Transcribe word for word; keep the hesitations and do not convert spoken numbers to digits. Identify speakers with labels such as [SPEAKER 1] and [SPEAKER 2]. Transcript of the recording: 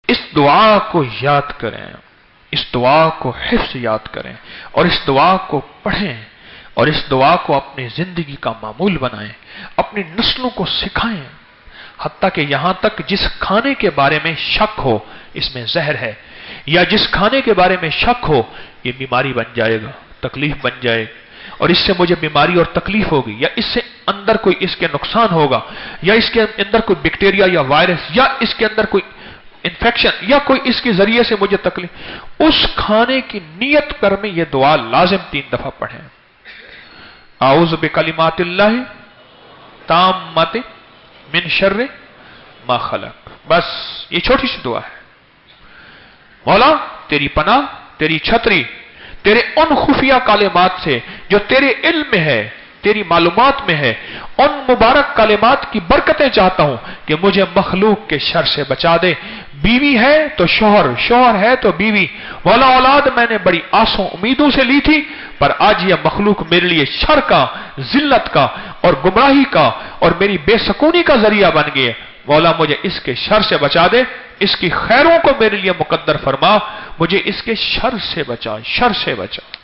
[SPEAKER 1] اس دعا کو یاد کریں، اس دعا کو حفظ یاد کریں اور اس دعا کو پڑھیں اور اس دعا کو اپنی زندگی کا معمول بنائیں، اپنی نسلوں کو سکھائیں، حتیٰ کہ یہاں تک جس کھانے کے بارے میں شک ہو اس میں زہر ہے، یا جس کھانے کے بارے میں شک ہو یہ بیماری بن جائے گا، تکلیف بن جائے گی اور اس سے مجھے بیماری اور تکلیف ہوگی، یا اس سے اندر کوئی اس کے نقصان ہوگا، یا اس کے اندر کوئی بیکٹیریا یا وائرس، یا اس کے اندر کوئی انفیکشن، یا کوئی اس کے ذریعے سے مجھے تکلیف، اس کھانے کی نیت کر میں یہ دعا لازم تین دفعہ پڑھیں۔ اعوذ بکلمات اللہ تامات من شر ما خلق، بس یہ چھوٹی سی دعا ہے۔ مولا تیری پناہ، تیری چھتری تیرے ان خفیہ کلمات سے جو تیرے علم میں ہے، تیری معلومات میں ہے، ان مبارک کلمات کی برکتیں چاہتا ہوں کہ مجھے مخلوق کے شر سے بچا دے۔ بیوی ہے تو شوہر، شوہر ہے تو بیوی، مولا اولاد میں نے بڑی آسوں امیدوں سے لی تھی، پر آج یہ مخلوق میرے لیے شر کا، ذلت کا اور گمراہی کا اور میری بے سکونی کا ذریعہ بن گئے۔ مولا مجھے اس کے شر سے بچا دے، اس کی خیروں کو میرے لیے مقدر فرما، مجھے اس کے شر سے بچا، شر سے بچا۔